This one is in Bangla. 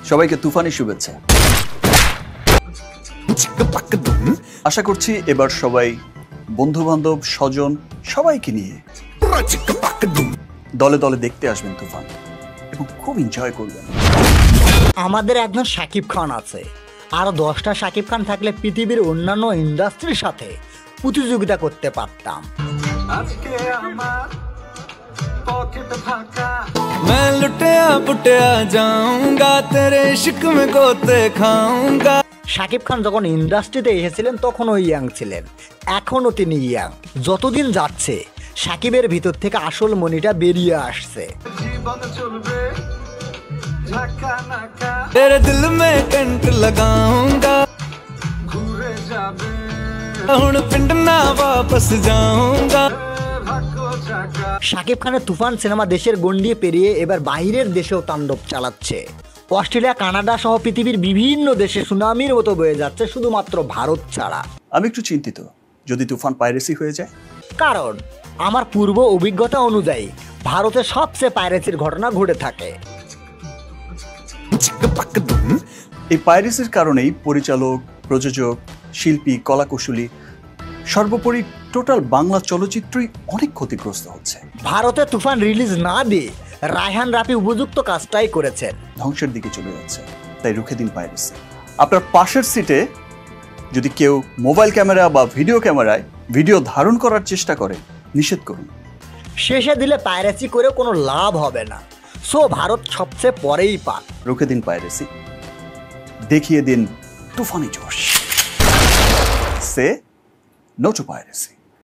সবাইকে তুফানি শুভেচ্ছা। আশা করছি এবার সবাই বন্ধু বান্ধব স্বজন সবাইকে নিয়ে দলে দলে দেখতে আসবেন তুফান এবং খুব এনজয় করবেন। আমাদের একজন শাকিব খান আছে, আরো 10টা শাকিব খান থাকলে পৃথিবীর অন্যান্য ইন্ডাস্ট্রির সাথে প্রতিযোগিতা করতে পারতাম। मैं लुटिया पुटिया जाऊंगा तेरे इश्क में गोते खाऊंगा। শাকিব খান যখন ইন্ডাস্ট্রিতে এসেছিলেন তখনও ইয়াং ছিলেন, এখনও তিনি ইয়াং। যতদিন যাচ্ছে শাকিবের ভিতর থেকে আসল মনিটা বেরিয়ে আসছে। तेरे दिल में कंट लगाऊंगा, हुण पिंड ना वापस जाऊंगा। শাকিব খানের তুফান সিনেমা দেশের গণ্ডি পেরিয়ে এবার বাইরের দেশেও তাণ্ডব চালাচ্ছে। অস্ট্রেলিয়া, কানাডা সহ পৃথিবীর বিভিন্ন দেশে সুনামির মতো বয়ে যাচ্ছে, শুধুমাত্র ভারত ছাড়া। আমি একটু চিন্তিত যদি তুফান পাইরেসি হয়ে যায়, কারণ আমার পূর্ব অভিজ্ঞতা অনুযায়ী ভারতে সবচেয়ে পাইরেসির ঘটনা ঘটে থাকে। এই পাইরেসির কারণেই পরিচালক, প্রযোজক, শিল্পী, কলাকুশলী সর্বোপরি টোটাল বাংলা চলচ্চিত্রই অনেক ক্ষতিগ্রস্ত হচ্ছে। ভারতে তুফান রিলিজ না দিয়ে রায়হান রাফি উপযুক্ত কাজটাই করেছেন। ধ্বংসের দিকে চলে যাচ্ছে, তাই রুখে দিন পাইরেসি। আপনার পাশের সিটে যদি কেউ মোবাইল ক্যামেরা বা ভিডিও ক্যামেরায় ভিডিও ধারণ করার চেষ্টা করে নিষেধ করুন। শেষে দিলে পাইরেসি করে কোনো লাভ হবে না, সো ভারত সবচেয়ে পরেই পাক। রুখে দিন পাইরেসি, দেখিয়ে দিন তুফানি জোশ। Say no to piracy.